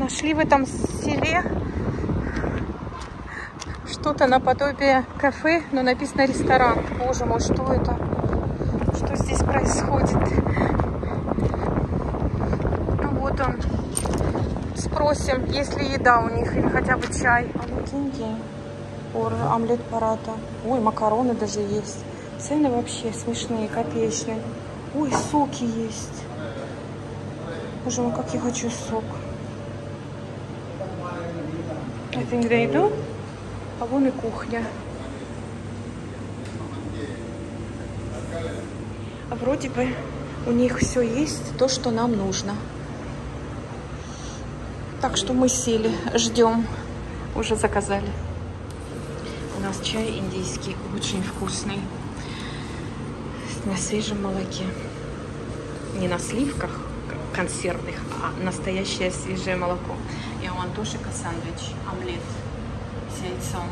Нашли в этом селе что-то наподобие кафе, но написано ресторан. Боже мой, что это? Что здесь происходит? Ну вот он. Спросим, есть ли еда у них или хотя бы чай. А вот деньги. Омлет парата. Ой, макароны даже есть. Цены вообще смешные, копеечные. Ой, соки есть. Боже мой, как я хочу сок. I think they do. А вон и кухня. А вроде бы у них все есть, то, что нам нужно. Так что мы сели, ждем. Уже заказали. У нас чай индийский, очень вкусный. На свежем молоке. Не на сливках консервных, а настоящее свежее молоко. И у Антошика сэндвич, омлет с яйцом.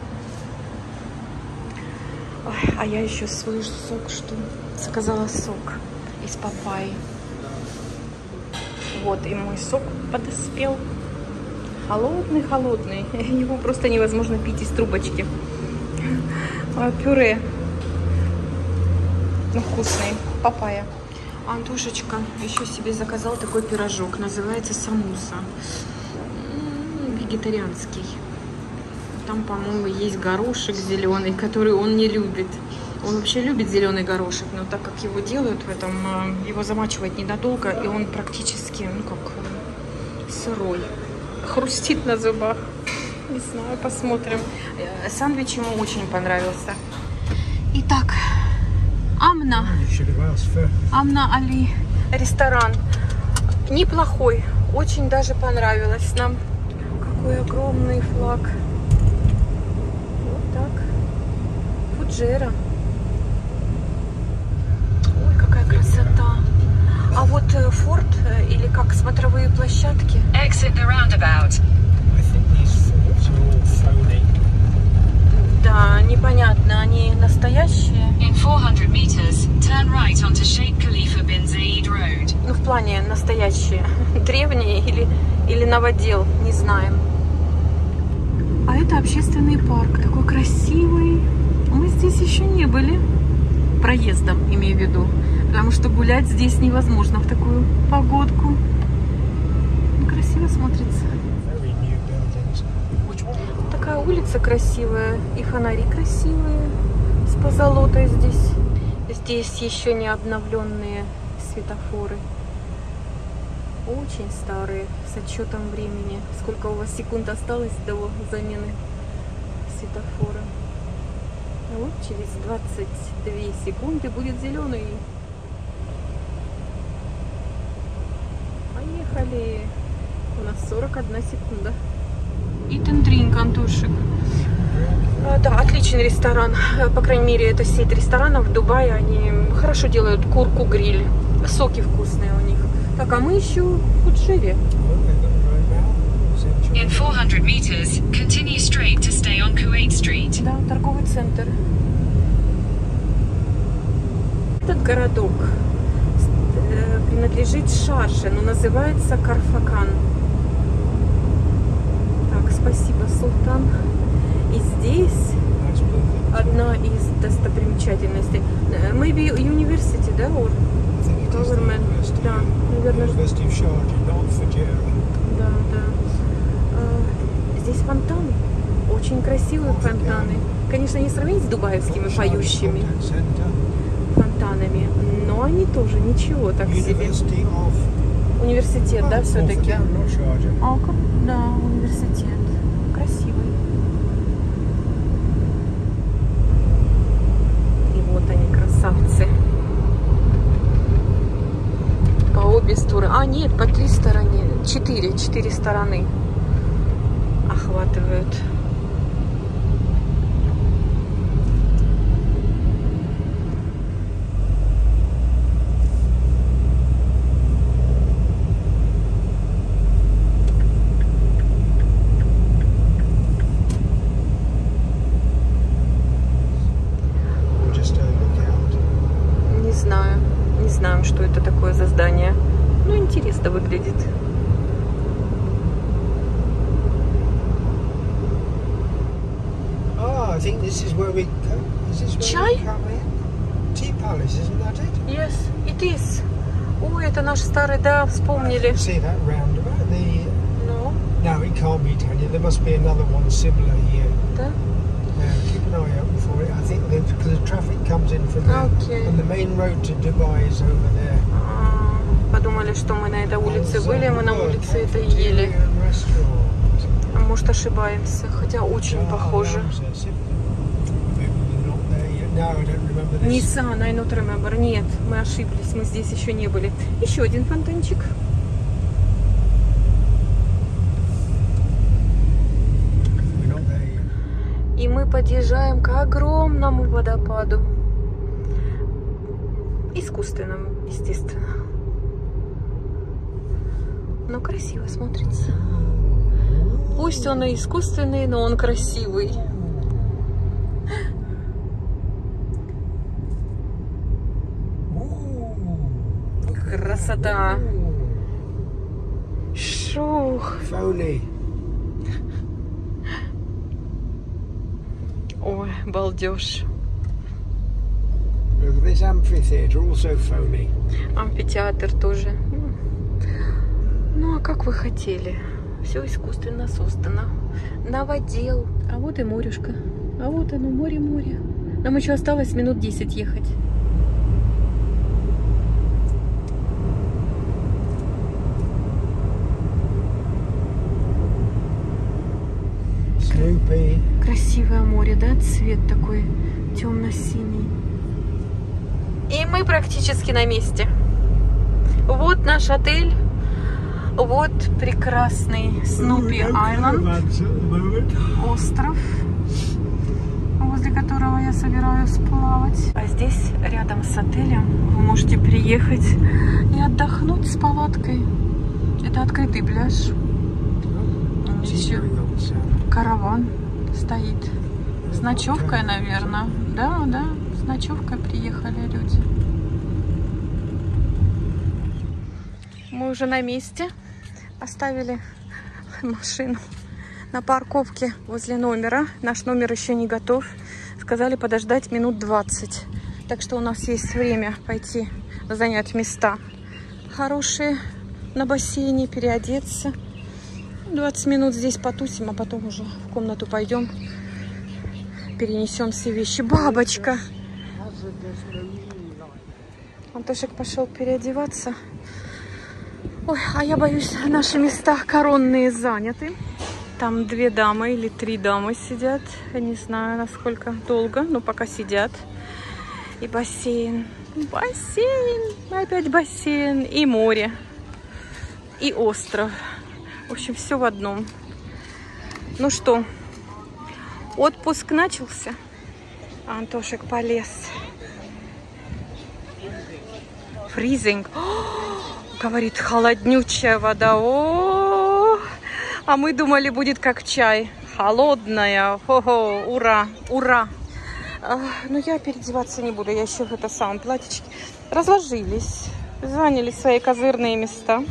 Ой, а я еще свой сок, что заказала сок из папайи. Вот, и мой сок подоспел. Холодный. Его просто невозможно пить из трубочки. Пюре. Ну, вкусный. Папайя. Антошечка еще себе заказал такой пирожок. Называется самуса. Вегетарианский. Там, по-моему, есть горошек зеленый, который он не любит. Он вообще любит зеленый горошек, но так как его делают в этом, его замачивать ненадолго, и он практически, ну как, сырой. Хрустит на зубах. Не знаю, посмотрим. Сэндвич ему очень понравился. Итак, Амна Али ресторан. Неплохой. Очень даже понравилось нам. Какой огромный флаг. Вот так. Фуджейра. Ой, какая красота. А вот форт, или как смотровые площадки. Exit the roundabout. Да, непонятно, они настоящие. In 400 meters, turn right onto Sheikh Khalifa bin Zayed Road. Ну, в плане настоящие. Древние или новодел, не знаем. А это общественный парк, такой красивый. Мы здесь еще не были. Проездом, имею в виду. Потому что гулять здесь невозможно в такую погодку. Красиво смотрится. Такая улица красивая. И фонари красивые. С позолотой здесь. Здесь еще не обновленные светофоры. Очень старые. С отчетом времени. Сколько у вас секунд осталось до замены светофора. Вот через 22 секунды будет зеленый. Поехали. У нас 41 секунда. Eat and drink, Антошек. Да, отличный ресторан. По крайней мере, это сеть ресторанов в Дубае. Они хорошо делают курку-гриль. Соки вкусные у них. Так, а мы еще в Фуджейре. In 400 meters, continue straight to stay on Kuwait Street. Да, торговый центр. Этот городок принадлежит Шарже, но называется Карфакан. Так, спасибо, Султан. И здесь одна из достопримечательностей. Maybe university, да, or government? Да, наверное. Да, да. Здесь фонтаны. Очень красивые фонтаны. Конечно, не сравнить с дубаевскими поющими фонтанами, но они тоже ничего так себе. Университет, да, все-таки? Да, университет. Красивый. И вот они, красавцы. По обе стороны. А, нет, по 3 стороны. 4 стороны охватывают. Не знаем, что это такое за здание. Ну, интересно выглядит. This is where we come. Is this where Чай? we come in? Tea Palace, isn't that it? Yes, it is. Ой, это наш старый, да, вспомнили. See that roundabout? Ну, No, it can't be Tanya. There must be another one similar here. да? Keep an eye out for it. I think because the traffic comes in from there, Okay. and the main road to Dubai is over there. Подумали, что мы на этой улице были, а мы на улице это ели. А может, ошибаемся, хотя очень похоже. Nissan, I not remember. Нет, мы ошиблись, мы здесь еще не были. Еще один фонтанчик. И мы подъезжаем к огромному водопаду. Искусственному, естественно. Но красиво смотрится. Пусть он и искусственный, но он красивый. Красота. Шух. Phony. Ой, балдеж. Look at this amphitheatre, also phony. Амфитеатр тоже. Ну, а как вы хотели? Все искусственно создано. Новодел. А вот и морюшка. А вот оно, море-море. Нам еще осталось минут 10 ехать. Snoopy. Красивое море, да? Цвет такой темно-синий. И мы практически на месте. Вот наш отель. Вот прекрасный Снупи Айленд. Остров, возле которого я собираюсь плавать. А здесь, рядом с отелем, вы можете приехать и отдохнуть с палаткой. Это открытый пляж. Караван стоит. С ночевкой, наверное. Да, да, с ночевкой приехали люди. Мы уже на месте. Оставили машину на парковке возле номера. Наш номер еще не готов. Сказали подождать минут 20. Так что у нас есть время пойти занять места хорошие на бассейне, переодеться. 20 минут здесь потусим, а потом уже в комнату пойдем. Перенесем все вещи. Бабочка! Антошек пошел переодеваться. Ой, а я боюсь, наши места коронные заняты. Там 2 дамы или 3 дамы сидят. Я не знаю, насколько долго, но пока сидят. И бассейн. Бассейн! Опять бассейн. И море. И остров. В общем, все в одном. Ну что, отпуск начался. Антошек полез. Фризинг. Говорит, холоднючая вода. О, а мы думали, будет как чай. Холодная. Хо-хо, ура, ура. Но я переодеваться не буду. Я еще в это самом платьичке. Разложились. Заняли свои козырные места.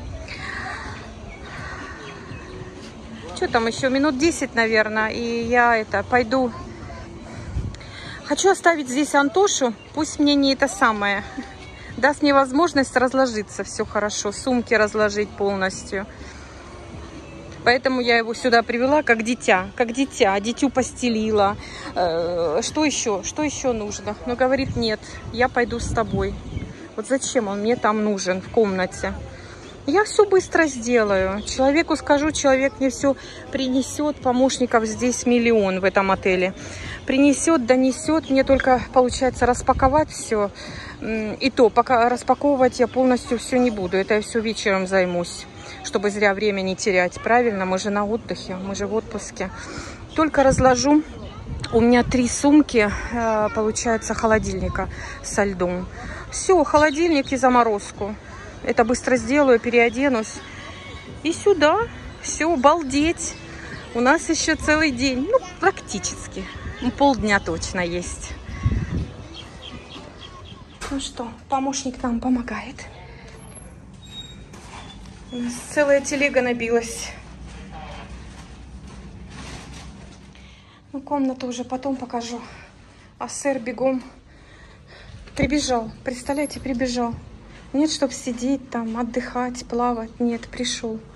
Что там еще? Минут 10, наверное. И я пойду. Хочу оставить здесь Антошу. Пусть мне не это самое. Даст мне возможность разложиться все хорошо, сумки разложить полностью. Поэтому я его сюда привела как дитя, дитю постелила. Что еще нужно? Но говорит, нет, я пойду с тобой. Вот зачем он мне там нужен в комнате? Я все быстро сделаю. Человеку скажу, человек мне все принесет. Помощников здесь миллион в этом отеле. Принесет, донесет. Мне только получается распаковать все. И то, пока распаковывать я полностью все не буду. Это я все вечером займусь, чтобы зря время не терять. Правильно, мы же на отдыхе, мы же в отпуске. Только разложу. У меня 3 сумки, получается, холодильника со льдом. Все, холодильник и заморозку. Это быстро сделаю, переоденусь. И сюда. Все, балдеть. У нас еще целый день. Ну, практически. Полдня точно есть. Ну что, помощник нам помогает. У нас целая телега набилась. Ну, комнату уже потом покажу. А сэр бегом прибежал. Представляете, прибежал. Нет, чтобы сидеть там, отдыхать, плавать. Нет, пришел.